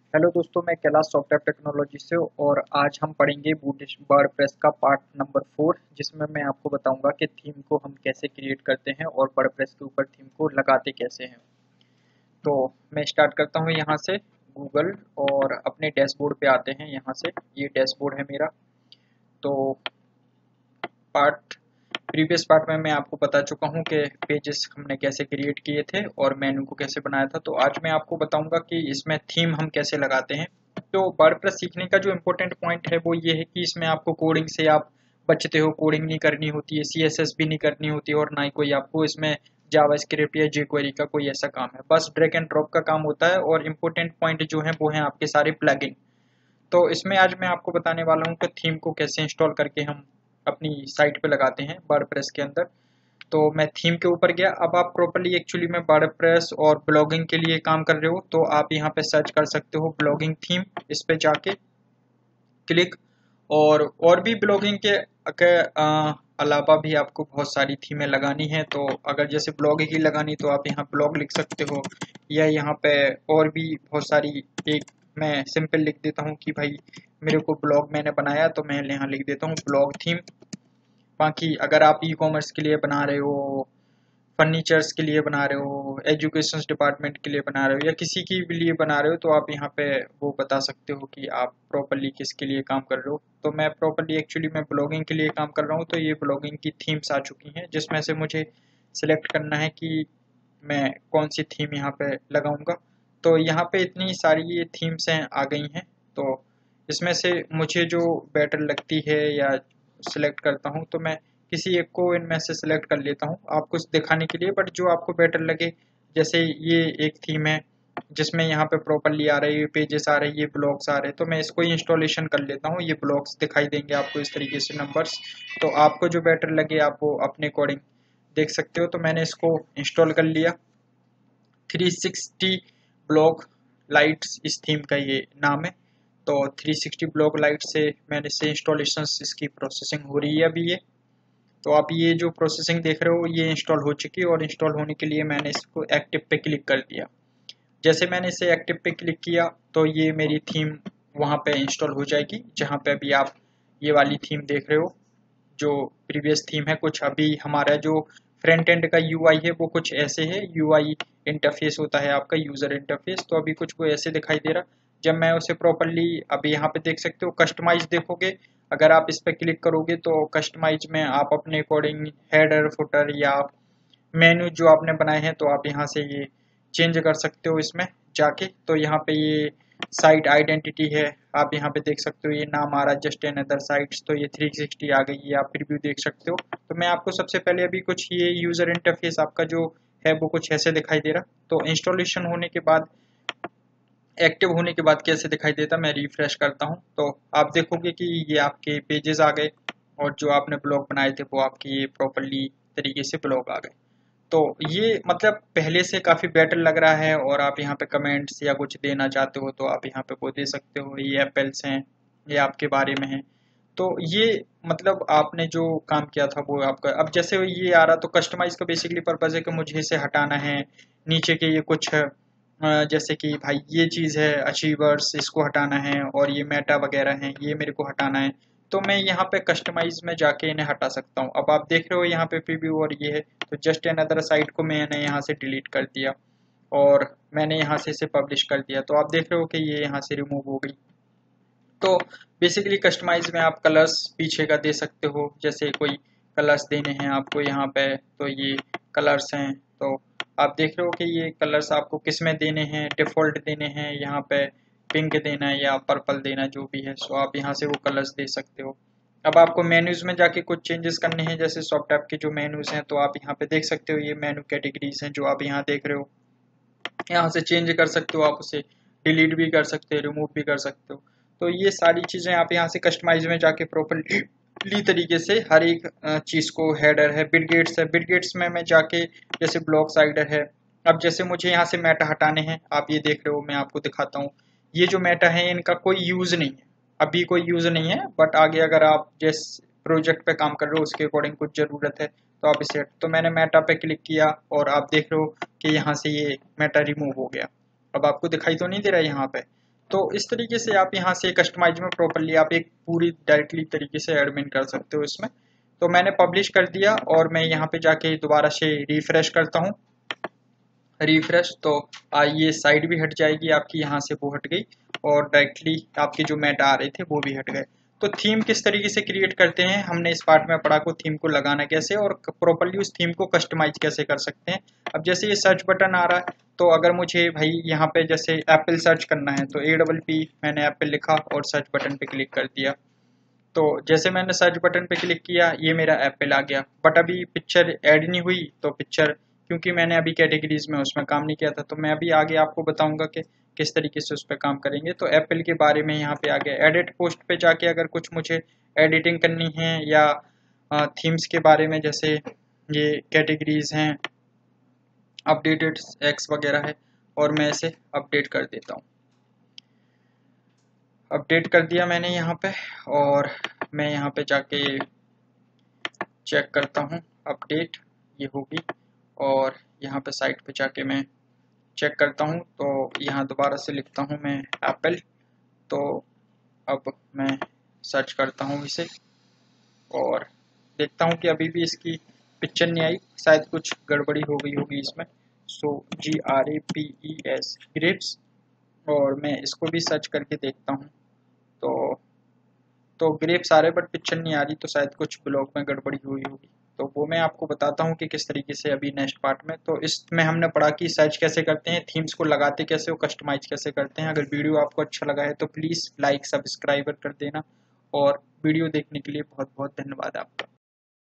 Hello दोस्तों, मैं Kailash software technology से और आज हम पढ़ेंगे वर्डप्रेस का पार्ट नंबर 4 जिसमें मैं आपको बताऊंगा कि थीम को हम कैसे क्रिएट करते हैं और वर्डप्रेस के ऊपर थीम को लगाते कैसे हैं। तो मैं स्टार्ट करता हूं यहाँ से गूगल और अपने डैशबोर्ड पे आते हैं। यहाँ से ये डैशबोर्ड है मेरा। तो पार्ट प्रीवियस पार्ट में मैं आपको बता चुका हूँ कि पेजेस हमने कैसे क्रिएट किए थे और मेन्यू को कैसे बनाया था। तो आज मैं आपको बताऊंगा कि इसमें थीम हम कैसे लगाते हैं। तो वर्डप्रेस सीखने का जो इम्पोर्टेंट पॉइंट है वो ये है कि इसमें आपको कोडिंग से आप बचते हो, कोडिंग नहीं करनी होती है, CSS भी नहीं करनी होती है और ना ही कोई आपको इसमें जावास्क्रिप्ट या jQuery का कोई ऐसा काम है। बस ड्रैग एंड ड्रॉप का काम होता है और इम्पोर्टेंट पॉइंट जो है वो है आपके सारे प्लगइन। तो इसमें आज मैं आपको बताने वाला हूँ कि थीम को कैसे इंस्टॉल करके हम अपनी साइट पे लगाते हैं वर्डप्रेस के अंदर। तो मैं थीम के ऊपर गया। अब आप प्रॉपर्ली एक्चुअली में वर्डप्रेस और ब्लॉगिंग के लिए काम कर रहे हो तो आप यहाँ पे सर्च कर सकते हो ब्लॉगिंग थीम। इस पे जाके क्लिक और भी ब्लॉगिंग के अलावा भी आपको बहुत सारी थीमें लगानी है। तो अगर जैसे ब्लॉग ही लगानी तो आप यहाँ ब्लॉग लिख सकते हो या यहाँ पे और भी बहुत सारी। एक मैं सिंपल लिख देता हूँ कि भाई मेरे को ब्लॉग मैंने बनाया तो मैं यहाँ लिख देता हूँ ब्लॉग थीम। बाकी अगर आप ई-कॉमर्स के लिए बना रहे हो, फर्नीचर्स के लिए बना रहे हो, एजुकेशन डिपार्टमेंट के लिए बना रहे हो या किसी के भी लिए बना रहे हो तो आप यहाँ पे वो बता सकते हो कि आप प्रॉपर्ली किसके लिए काम कर रहे हो। तो मैं प्रॉपर्ली एक्चुअली मैं ब्लॉगिंग के लिए काम कर रहा हूँ। तो ये ब्लॉगिंग की थीम्स आ चुकी हैं जिसमें से मुझे सिलेक्ट करना है कि मैं कौन सी थीम यहाँ पे लगाऊंगा। तो यहाँ पे इतनी सारी ये थीम्स हैं आ गई हैं। तो इसमें से मुझे जो बेटर लगती है या सिलेक्ट करता हूँ तो मैं किसी एक को इनमें से सिलेक्ट कर लेता हूँ आपको दिखाने के लिए। बट जो आपको बेटर लगे, जैसे ये एक थीम है जिसमें यहाँ पे प्रॉपर्ली आ रही है, पेजेस आ रही है, ब्लॉग्स आ रहे हैं, तो मैं इसको इंस्टॉलेशन कर लेता हूँ। ये ब्लॉग्स दिखाई देंगे आपको इस तरीके से नंबर्स। तो आपको जो बेटर लगे आप वो अपने अकॉर्डिंग देख सकते हो। तो मैंने इसको इंस्टॉल कर लिया। 360 ब्लॉक लाइट्स इस थीम का ये नाम है। तो 360 ब्लॉक लाइट से मैंने से इंस्टॉलेशन इसकी प्रोसेसिंग हो रही है अभी ये। तो आप ये जो प्रोसेसिंग देख रहे हो ये इंस्टॉल हो चुकी है और इंस्टॉल होने के लिए मैंने इसको एक्टिव पे क्लिक कर दिया। जैसे मैंने इसे एक्टिव पे क्लिक किया तो ये मेरी थीम वहाँ पे इंस्टॉल हो जाएगी जहाँ पे अभी आप ये वाली थीम देख रहे हो। जो प्रीवियस थीम है, कुछ अभी हमारा जो फ्रंट एंड का यूआई है वो कुछ ऐसे है। यूआई इंटरफेस होता है आपका यूजर इंटरफेस। तो अभी कुछ को ऐसे दिखाई दे रहा। जब मैं उसे प्रॉपर्ली अभी यहाँ पे देख सकते हो कस्टमाइज देखोगे, अगर आप इस पे क्लिक करोगे तो कस्टमाइज में आप अपने अकॉर्डिंग हेडर फुटर या मेन्यू जो आपने बनाए हैं तो आप यहाँ से ये चेंज कर सकते हो इसमें जाके। तो यहाँ पे ये साइट आइडेंटिटी है, आप यहाँ पे देख सकते हो ये नाम आ रहा है जस्ट एन अदर साइट्स। तो ये 360 आ गई है, आप प्रीव्यू देख सकते हो। तो मैं आपको सबसे पहले अभी कुछ ये यूजर इंटरफेस आपका जो है वो कुछ ऐसे दिखाई दे रहा। तो इंस्टॉलेशन होने के बाद, एक्टिव होने के बाद कैसे दिखाई देता, मैं रिफ्रेश करता हूँ तो आप देखोगे कि ये आपके पेजेस आ गए और जो आपने ब्लॉग बनाए थे वो आपके ये प्रॉपरली तरीके से ब्लॉग आ गए। तो ये मतलब पहले से काफ़ी बेटर लग रहा है। और आप यहाँ पे कमेंट्स या कुछ देना चाहते हो तो आप यहाँ पे वो दे सकते हो। ये एप्पल्स हैं, ये आपके बारे में है। तो ये मतलब आपने जो काम किया था वो आपका। अब जैसे ये आ रहा तो कस्टमाइज का बेसिकली पर्पज है कि मुझे इसे हटाना है। नीचे के ये कुछ जैसे कि भाई ये चीज़ है अचीवर्स, इसको हटाना है और ये मेटा वगैरह हैं ये मेरे को हटाना है। तो मैं यहाँ पे कस्टमाइज में जाके इन्हें हटा सकता हूँ। अब आप देख रहे हो यहाँ पे प्रीव्यू और ये है। तो जस्ट एन अदर साइट को मैंने यहाँ से डिलीट कर दिया और मैंने यहाँ से इसे पब्लिश कर दिया। तो आप देख रहे हो कि ये यहाँ से रिमूव हो गई। तो बेसिकली कस्टमाइज में आप कलर्स पीछे का दे सकते हो। जैसे कोई कलर्स देने हैं आपको यहाँ पे तो ये कलर्स हैं। तो आप देख रहे हो कि ये कलर्स आपको किस में देने हैं, डिफ़ॉल्ट देने हैं, यहाँ पे पिंक देना है या पर्पल देना है, जो भी है। सो आप यहाँ से वो कलर्स दे सकते हो। अब आपको मेन्यूज़ में जाके कुछ चेंजेस करने हैं, जैसे सॉफ्ट ऐप के जो मेन्यूज़ हैं तो आप यहाँ पे देख सकते हो। ये मेनू कैटेगरीज हैं जो आप यहाँ देख रहे हो। यहाँ से चेंज कर सकते हो, आप उसे डिलीट भी कर सकते हो, रिमूव भी कर सकते हो। तो ये सारी चीज़ें आप यहाँ से कस्टमाइज में जाके प्रॉपरली तरीके से हर एक चीज़ को, हेडर है, बिटगेट्स है, बिटगेट्स में मैं जाके जैसे ब्लॉक साइडर है। अब जैसे मुझे यहाँ से मेटा हटाने हैं, आप ये देख रहे हो, मैं आपको दिखाता हूँ। ये जो मेटा है इनका कोई यूज़ नहीं है, अभी कोई यूज़ नहीं है। बट आगे अगर आप जिस प्रोजेक्ट पे काम कर रहे हो उसके अकॉर्डिंग कुछ ज़रूरत है तो आप इसे। तो मैंने मेटा पे क्लिक किया और आप देख रहे हो कि यहाँ से ये मेटा रिमूव हो गया। अब आपको दिखाई तो नहीं दे रहा है यहाँ पे। तो इस तरीके से आप यहाँ से कस्टमाइज में प्रॉपरली आप एक पूरी डायरेक्टली तरीके से एडमिन कर सकते हो इसमें। तो मैंने पब्लिश कर दिया और मैं यहाँ पे जाके दोबारा से रिफ्रेश करता हूँ, रिफ्रेश। तो ये साइड भी हट जाएगी आपकी, यहाँ से वो हट गई और डायरेक्टली आपके जो मेटा आ रहे थे वो भी हट गए। तो थीम किस तरीके से क्रिएट करते हैं हमने इस पार्ट में पढ़ा को थीम को लगाना कैसे और प्रॉपरली उस थीम को कस्टमाइज कैसे कर सकते हैं। अब जैसे ये सर्च बटन आ रहा है, तो अगर मुझे भाई यहाँ पे जैसे एप्पल सर्च करना है तो APP मैंने एप्पल लिखा और सर्च बटन पे क्लिक कर दिया। तो जैसे मैंने सर्च बटन पे क्लिक किया ये मेरा एप्पल आ गया, बट अभी पिक्चर ऐड नहीं हुई। तो पिक्चर क्योंकि मैंने अभी कैटेगरीज में उसमें काम नहीं किया था, तो मैं अभी आगे आपको बताऊंगा कि किस तरीके से उस पर काम करेंगे। तो एप्पल के बारे में यहाँ पे आ गया। एडिट पोस्ट पे जाके अगर कुछ मुझे एडिटिंग करनी है या थीम्स के बारे में, जैसे ये कैटेगरीज हैं, अपडेटेड एक्स वगैरह है, और मैं इसे अपडेट कर देता हूँ। अपडेट कर दिया मैंने यहाँ पे, और मैं यहाँ पे जाके चेक करता हूँ अपडेट ये होगी, और यहाँ पे साइट पे जाके मैं चेक करता हूँ। तो यहाँ दोबारा से लिखता हूँ मैं एप्पल। तो अब मैं सर्च करता हूँ इसे और देखता हूँ कि अभी भी इसकी पिक्चर नहीं आई, शायद कुछ गड़बड़ी हो गई होगी इसमें। सो GRAPES ग्रेप्स, और मैं इसको भी सर्च करके देखता हूँ। तो ग्रेप्स आ रहे बट पिक्चर नहीं आ रही, तो शायद कुछ ब्लॉग में गड़बड़ी हुई होगी। तो वो मैं आपको बताता हूँ कि किस तरीके से अभी नेक्स्ट पार्ट में। तो इसमें हमने पढ़ा कि सर्च कैसे करते हैं, थीम्स को लगाते कैसे हो, कस्टमाइज कैसे करते हैं। अगर वीडियो आपको अच्छा लगा है तो प्लीज़ लाइक सब्सक्राइब कर देना, और वीडियो देखने के लिए बहुत बहुत धन्यवाद आपका।